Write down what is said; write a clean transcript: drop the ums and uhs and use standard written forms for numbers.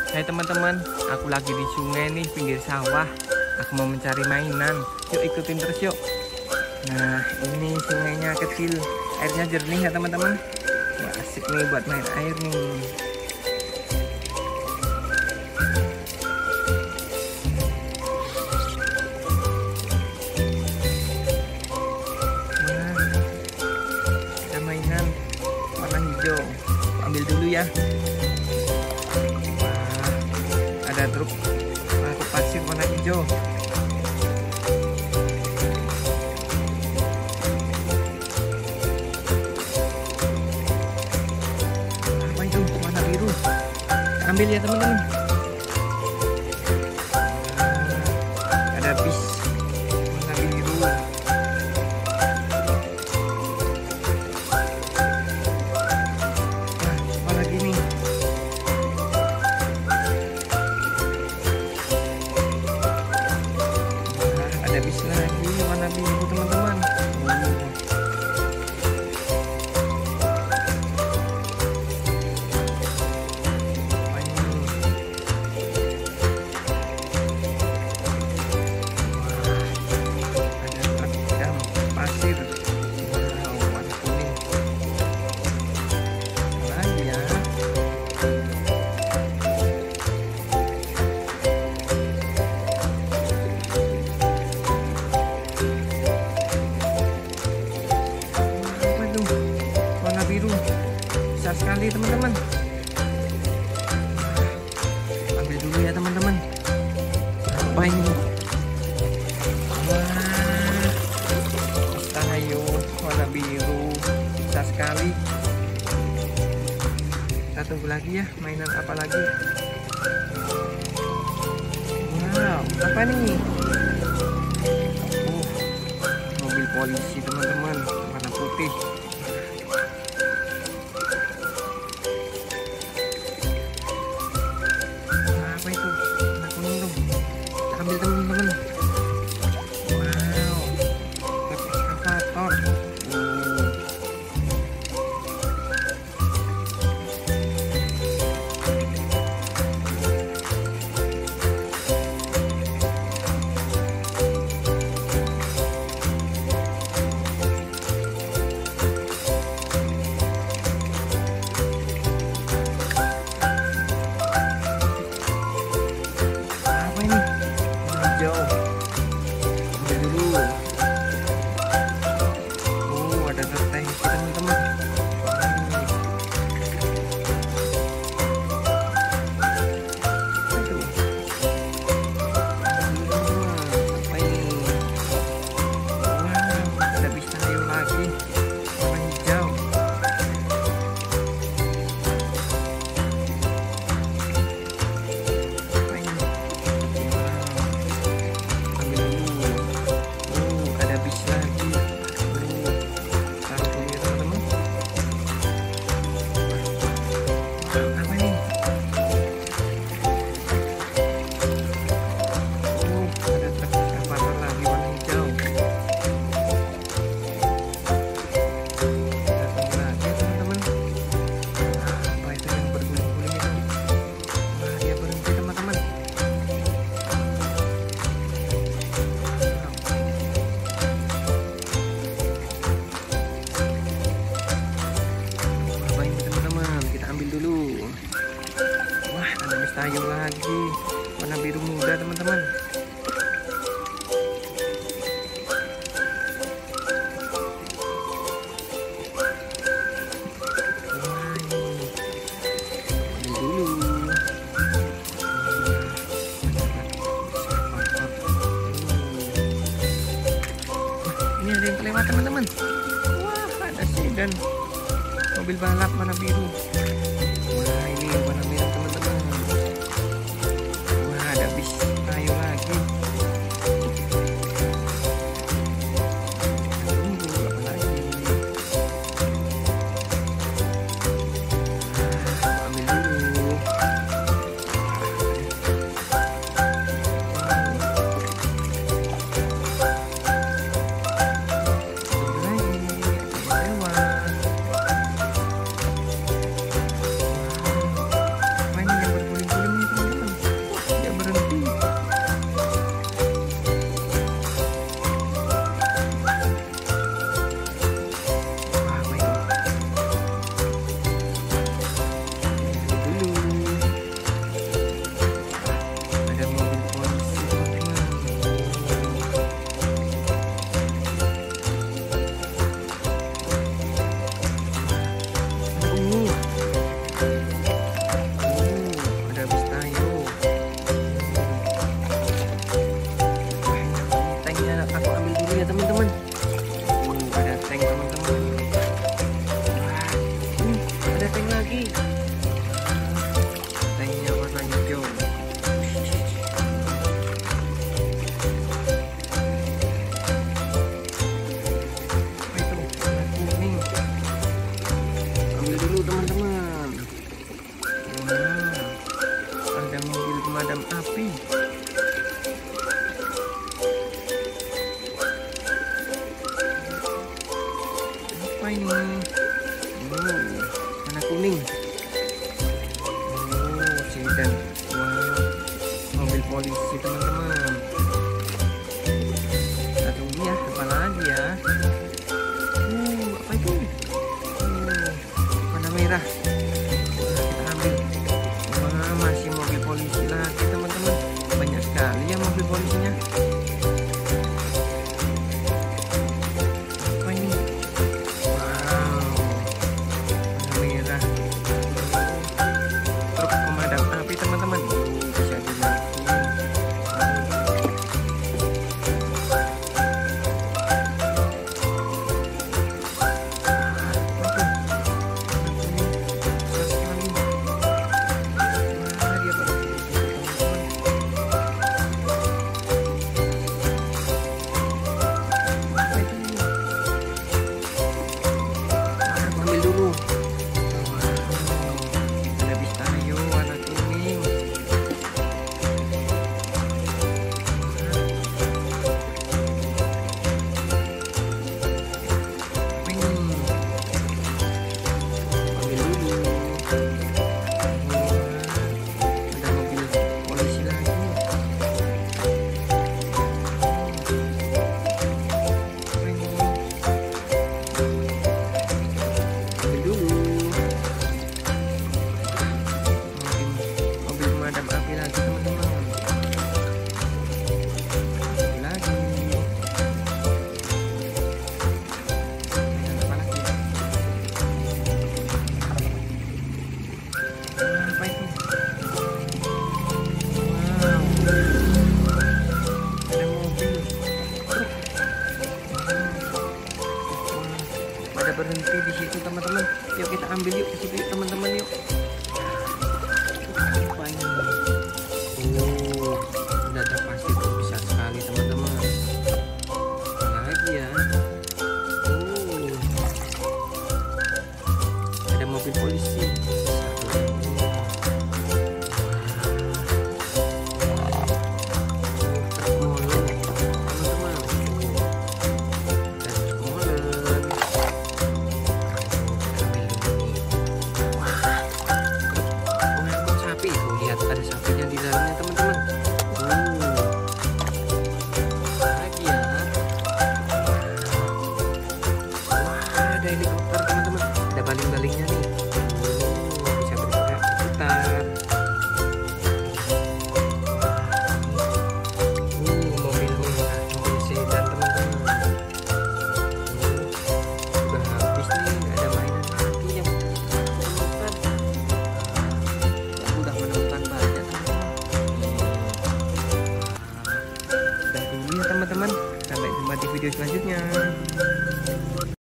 Hai teman-teman, aku lagi di sungai nih, pinggir sawah. Aku mau mencari mainan. Yuk ikutin terus yuk. Nah, ini sungainya kecil, airnya jernih ya teman-teman. Wah, asik nih buat main air nih. Nah, ada mainan warna hijau. Ambil dulu ya. Ada truk batu pasir warna hijau. Apa itu warna biru? Ambil ya teman-teman. Ada bis warna biru. Nah, apa lagi nih? Ada bis lagi warna biru teman-teman. Ada truk dam pasir. Wow, warna kuning. Lagi ya. Apa itu? Warna biru. Besar sekali teman-teman. Ambil dulu ya teman-teman. Apa ini? Wah, tayo warna biru. Besar sekali. Kita tunggu lagi ya, mainan apa lagi? Wow, apa nih? Mobil polisi teman-teman, warna putih. Apa itu? Warna kuning tuh. Kita ambil teman-teman. Wow, truk ekskavator. Apa ini? Warna hijau. Ambil dulu. Ada truk tangki teman-teman. Apa itu? Apa ini? Wow, ada bis tayo lagi. Warna hijau. Apa ini? Ambil dulu. Ada bis lagi. Taruh dulu ya teman-teman. Apa ini? Ada truk ekskavator lagi warna hijau. Kita tunggu lagi ya teman-teman. Apa itu yang berguling-guling itu? Wah, dia berhenti teman-teman. Apa ini teman-teman? Kita ambil dulu. Wah, ada bis tayo lagi. Warna biru muda teman-teman. Wah, ini. Ambil dulu. Ini ada yang kelewat teman-teman. Wah, ada sedan mobil balap warna biru. Wah, ini warna merah teman-teman. Wah, ada bis tayo lagi. Tunggu apa lagi? Ambil dulu. Tunggu lagi. Ada yang lewat. pemadam api. Apa ini? Warna kuning. Sedan. Wow, mobil polisi teman-teman. Kita tunggu ya, apa lagi ya? Apa itu? Warna merah. Kita ambil. Wah, masih mobil polisi lagi teman-teman. Banyak sekali ya mobil polisinya. Apa ini? Wow, warna merah. Truk pemadam api teman-teman. Bisa dinaikin. Pada berhenti di situ teman-teman. Yuk kita ambil yuk ke situ yuk teman-teman yuk. Apa ini? Udah ada pasir besar sekali teman-teman. Apa lagi ya? Ada mobil polisi. Ada sapinya di dalamnya teman-teman. Lagi ya. Wah, ada helikopter teman-teman. Ada baling-balingnya nih. Bisa berputar. Mobil sedan teman-teman. Udah habis nih, nggak ada mainan lagi yang berputar. Udah menemukan banyak teman-teman. Sampai jumpa di video selanjutnya.